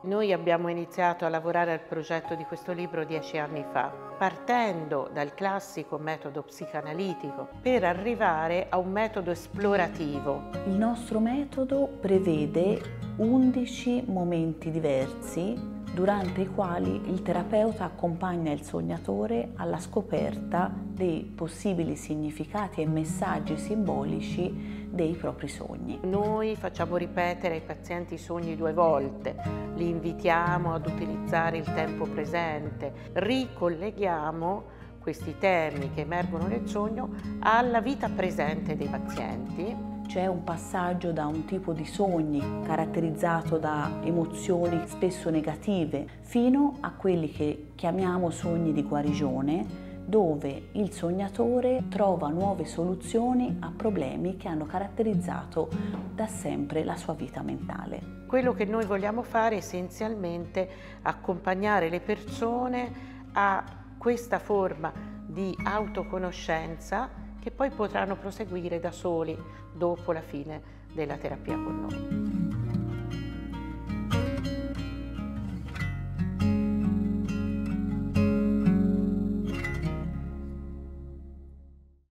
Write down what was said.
Noi abbiamo iniziato a lavorare al progetto di questo libro 10 anni fa, partendo dal classico metodo psicanalitico per arrivare a un metodo esplorativo. Il nostro metodo prevede 11 momenti diversi durante i quali il terapeuta accompagna il sognatore alla scoperta dei possibili significati e messaggi simbolici dei propri sogni. Noi facciamo ripetere ai pazienti i sogni 2 volte, li invitiamo ad utilizzare il tempo presente, ricolleghiamo questi temi che emergono nel sogno alla vita presente dei pazienti. C'è un passaggio da un tipo di sogni caratterizzato da emozioni spesso negative fino a quelli che chiamiamo sogni di guarigione, dove il sognatore trova nuove soluzioni a problemi che hanno caratterizzato da sempre la sua vita mentale. Quello che noi vogliamo fare è essenzialmente accompagnare le persone a questa forma di autoconoscenza che poi potranno proseguire da soli dopo la fine della terapia con noi.